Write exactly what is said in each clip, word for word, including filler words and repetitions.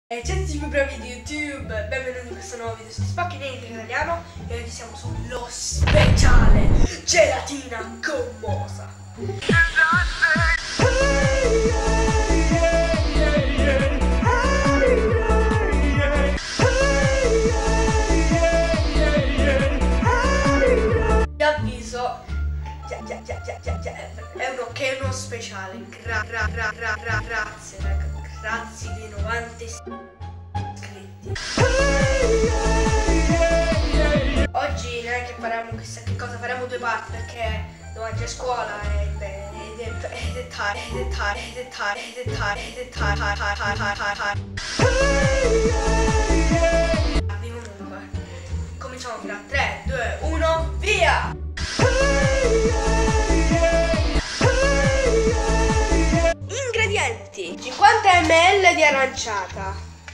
E ciao a tutti i miei bravi di YouTube, benvenuti in questo nuovo video su Spacchi Niente Italiano. E oggi siamo sullo speciale gelatina gommosa. Vi avviso, già, già, già, già, già, già, è uno che è uno speciale. Gra, gra, gra, gra, gra, grazie raga. Grazie dei novanta iscritti. Oggi non è che faremo chissà che cosa, faremo due parti perché domani c'è scuola e beh, ed è ed è tardi, ed è tardi, ed è tardi, ed è tardi, ed è tardi, tardi. Comunque, cominciamo fra tre, due, uno, via! Ingredienti: cinquanta millilitri di aranciata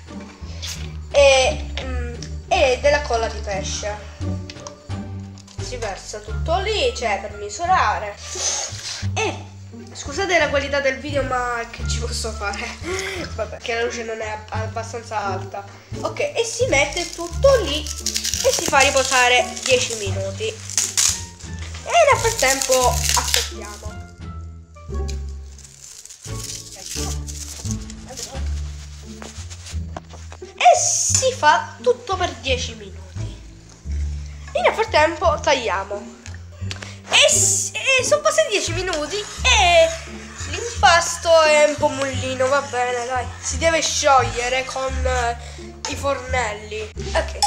e, mm, e della colla di pesce. Si versa tutto lì, cioè per misurare. E scusate la qualità del video, ma che ci posso fare? Vabbè, che la luce non è abbastanza alta. Ok, e si mette tutto lì e si fa riposare dieci minuti. E nel frattempo aspettiamo. E si fa tutto per dieci minuti. E nel frattempo tagliamo. E, e sono passati dieci minuti e l'impasto è un po' mollino, va bene, dai. Si deve sciogliere con uh, i fornelli. Ok.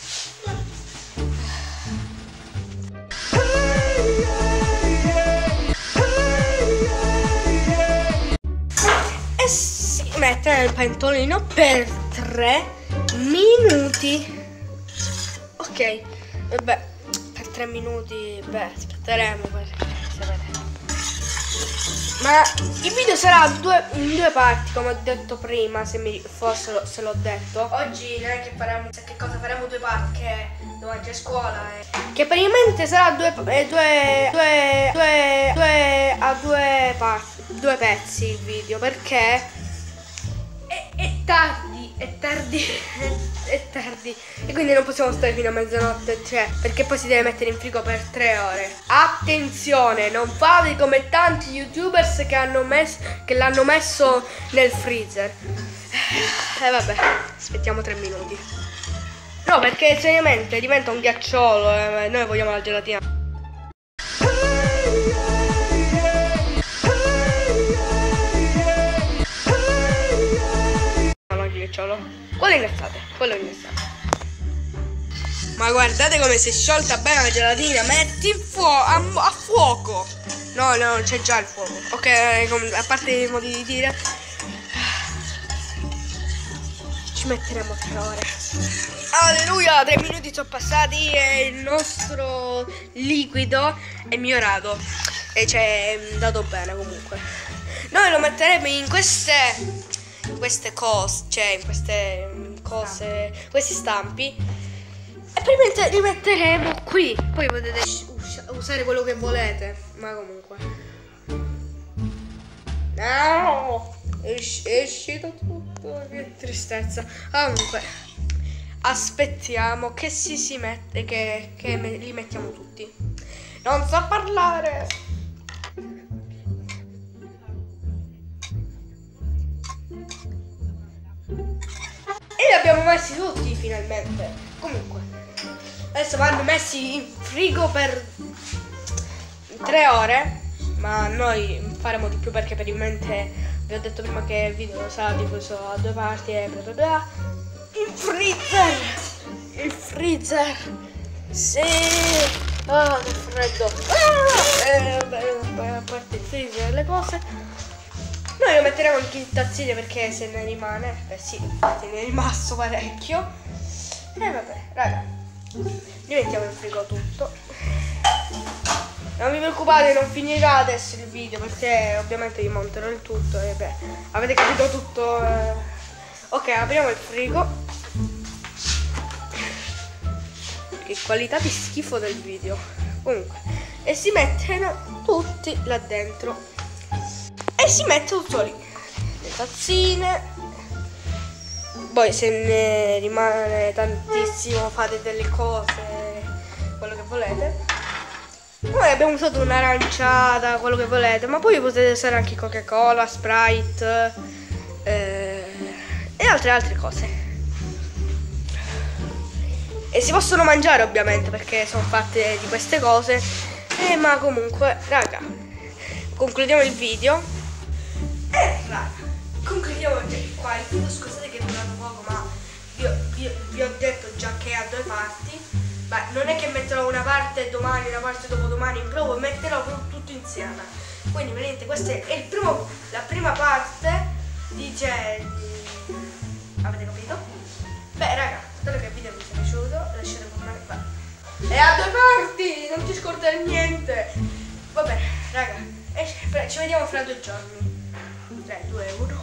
E si mette nel pentolino per tre minuti. Ok, vabbè, per tre minuti, beh, aspetteremo per sapere. Ma il video sarà due, in due parti, come ho detto prima, se mi fosse se l'ho detto. Oggi non è che faremo, che cosa faremo due parti, che domani c'è scuola e... che praticamente sarà due, eh, due, due, due, due, a due parti, due pezzi il video, perché è, è tardi, è tardi, è tardi e quindi non possiamo stare fino a mezzanotte, cioè, perché poi si deve mettere in frigo per tre ore. Attenzione, non fate come tanti youtubers che hanno messo, che l'hanno messo nel freezer. E eh, vabbè, aspettiamo tre minuti. No, perché seriamente diventa un ghiacciolo e noi vogliamo la gelatina. No, il ghiacciolo. Quello ingrassate, quello ingrassate. Ma guardate come si è sciolta bene la gelatina. Metti il fuoco a, a fuoco. No, no, non c'è già il fuoco. Ok, a parte i modi di dire, ci metteremo tre ore. Alleluia, tre minuti sono passati e il nostro liquido è migliorato. E cioè è andato bene comunque. Noi lo metteremo in queste in queste cose, cioè in queste cose, questi stampi. E poi li metteremo qui. Poi potete usare quello che volete. Ma comunque no, è uscito tutto. Che tristezza. Comunque aspettiamo che si si mette, che, che me, li mettiamo tutti. Non so parlare. E li abbiamo messi tutti finalmente. Comunque adesso vanno messi in frigo per tre ore. Ma noi faremo di più perché praticamente vi ho detto prima che il video sarà diviso a due parti e bla bla bla. Il freezer! Il freezer! Sì! Ah, oh, che freddo! Ah, eh, beh, a parte il freezer e le cose, noi lo metteremo anche in tazzine perché se ne rimane. Beh sì, infatti ne è rimasto parecchio. E eh, vabbè, raga, li mettiamo in frigo tutto. Non vi preoccupate, non finirà adesso il video perché ovviamente vi monterò il tutto e beh, avete capito tutto. Eh. Ok, apriamo il frigo. Che qualità di schifo del video. Comunque, e si mettono tutti là dentro. E si mette tutto lì. Le tazzine. poi se ne rimane tantissimo fate delle cose, quello che volete. Noi abbiamo usato un'aranciata, quello che volete, ma poi potete usare anche Coca-Cola, Sprite eh, e altre altre cose. E si possono mangiare ovviamente perché sono fatte di queste cose, eh, ma comunque raga, concludiamo il video. E raga, concludiamo qua il video. Scusate che è durato poco, ma vi ho, vi, vi ho detto già che ha due parti. Beh, non è che metterò una parte domani, una parte dopodomani in provo, metterò tutto insieme. Quindi vedete, questa è il primo, la prima parte di Jedi. Avete capito? Beh raga, spero che il video vi sia piaciuto, lasciate un commento. E a due parti, non ti scordare niente. Va bene, raga, e ci vediamo fra due giorni. tre, due, uno.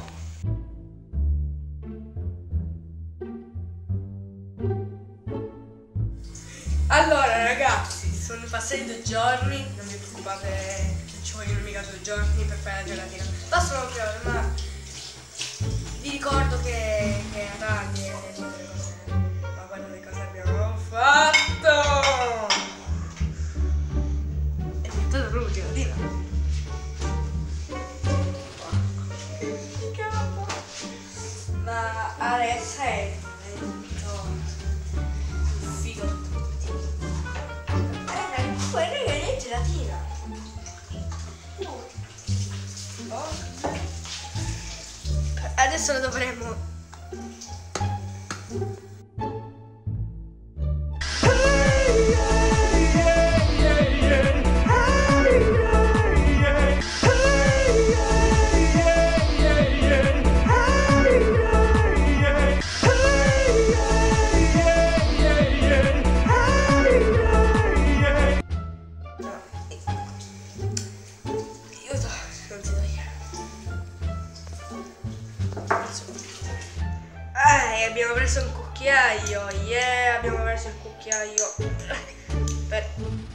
Allora ragazzi, sono passati due giorni, non vi preoccupate, ci vogliono mica due giorni per fare la gelatina. Bastano tre ore, ma vi ricordo che, che è tardi e tutte le cose. Ma guardate cosa abbiamo fatto! È diventata proprio gelatina. Ma adesso è gelatina. Oh. Adesso lo dovremo. Abbiamo preso un cucchiaio, yeah, abbiamo preso il cucchiaio. Per...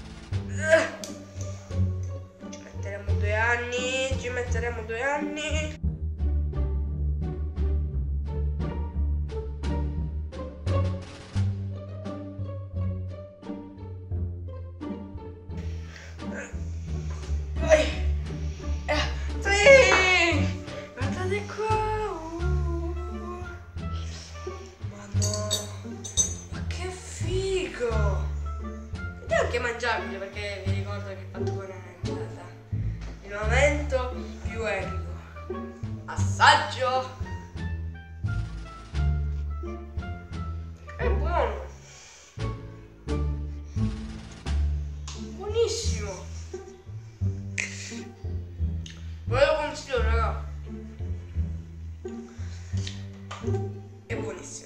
Ci metteremo due anni, ci metteremo due anni. Eh, sì! Guardate qua! Ed è anche mangiabile perché vi ricordo che è fatto con un'aranciata. Il momento più epico. Assaggio! È buono! Buonissimo! Ve lo consiglio raga! È buonissimo!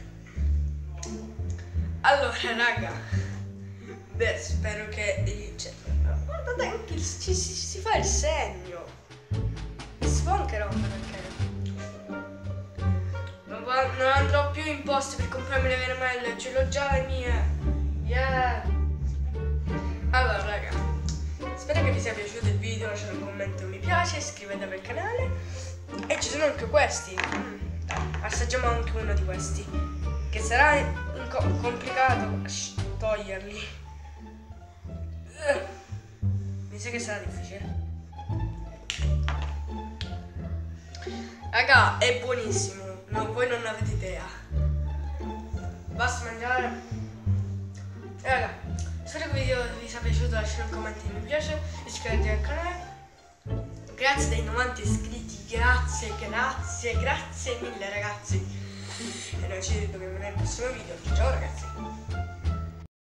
Allora raga, beh, spero che cioè, guardate anche il, ci, si, si fa il segno, si fa anche roba perché non, non andrò più in posti per comprarmi le caramelle, ce l'ho già le mie, yeah. Allora raga, spero che vi sia piaciuto il video, lasciate un commento, un mi piace, iscrivetevi al canale e ci sono anche questi, mm, dai, assaggiamo anche uno di questi che sarà complicato toglierli. Mi sa che sarà difficile. Raga, è buonissimo. No, voi non avete idea. Basta mangiare. Raga, spero che il video vi sia piaciuto. Lasciate un commento e mi piace. Iscrivetevi al canale. Grazie dei novanta iscritti. Grazie, grazie, grazie mille ragazzi. E noi ci vediamo nel prossimo video. Ciao ragazzi.